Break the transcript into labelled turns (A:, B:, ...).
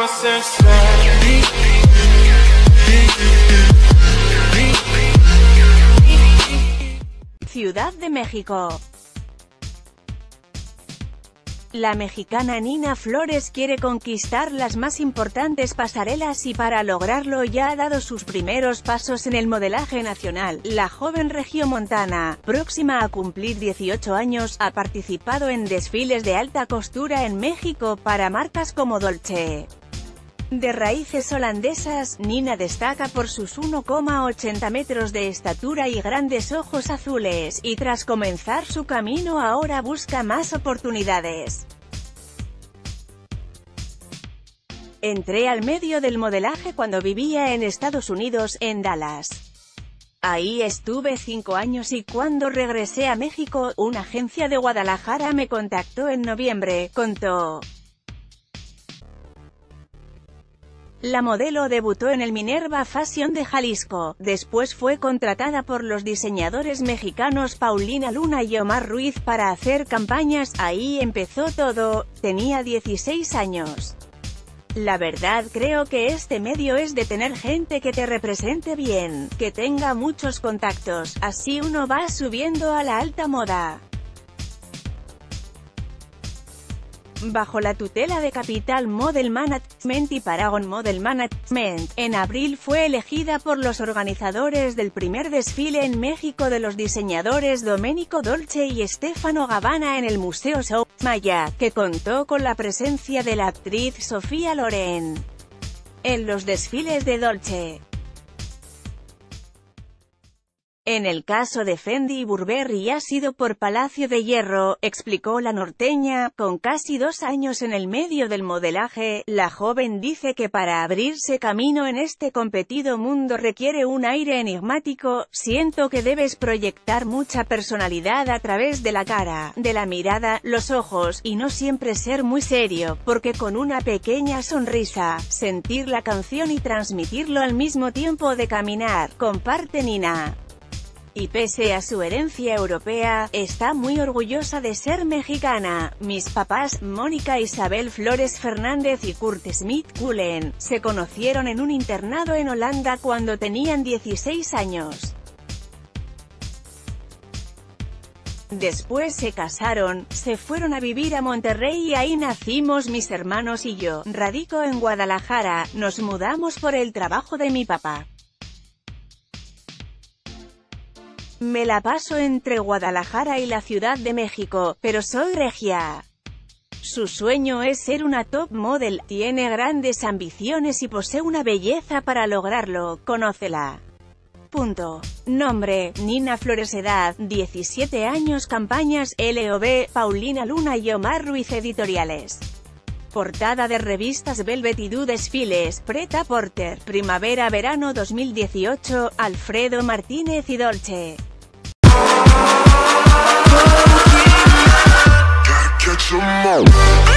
A: Ciudad de México. La mexicana Nina Flores quiere conquistar las más importantes pasarelas y para lograrlo ya ha dado sus primeros pasos en el modelaje nacional. La joven regiomontana, próxima a cumplir 18 años, ha participado en desfiles de alta costura en México para marcas como Dolce. De raíces holandesas, Nina destaca por sus 1,80 metros de estatura y grandes ojos azules, y tras comenzar su camino ahora busca más oportunidades. Entré al medio del modelaje cuando vivía en Estados Unidos, en Dallas. Ahí estuve 5 años y cuando regresé a México, una agencia de Guadalajara me contactó en noviembre, contó. La modelo debutó en el Minerva Fashion de Jalisco, después fue contratada por los diseñadores mexicanos Paulina Luna y Omar Ruiz para hacer campañas. Ahí empezó todo, tenía 16 años. La verdad creo que este medio es de tener gente que te represente bien, que tenga muchos contactos, así uno va subiendo a la alta moda. Bajo la tutela de Capital Model Management y Paragon Model Management, en abril fue elegida por los organizadores del primer desfile en México de los diseñadores Domenico Dolce y Stefano Gabbana en el Museo Soumaya, que contó con la presencia de la actriz Sofía Loren. En los desfiles de Dolce. En el caso de Fendi y Burberry ha sido por Palacio de Hierro, explicó la norteña. Con casi 2 años en el medio del modelaje, la joven dice que para abrirse camino en este competido mundo requiere un aire enigmático. Siento que debes proyectar mucha personalidad a través de la cara, de la mirada, los ojos, y no siempre ser muy serio, porque con una pequeña sonrisa, sentir la canción y transmitirlo al mismo tiempo de caminar, comparte Nina. Y pese a su herencia europea, está muy orgullosa de ser mexicana. Mis papás, Mónica Isabel Flores Fernández y Kurt Smith Cullen, se conocieron en un internado en Holanda cuando tenían 16 años. Después se casaron, se fueron a vivir a Monterrey y ahí nacimos mis hermanos y yo. Radico en Guadalajara, nos mudamos por el trabajo de mi papá. Me la paso entre Guadalajara y la Ciudad de México, pero soy regia. Su sueño es ser una top model, tiene grandes ambiciones y posee una belleza para lograrlo, conócela. Punto. Nombre, Nina Flores. Edad, 17 años. Campañas, LOB, Paulina Luna y Omar Ruiz. Editoriales. Portada de revistas Velvet y Du. Desfiles, Pret-a-Porter, Primavera-Verano 2018, Alfredo Martínez y Dolce. Catch 'em all.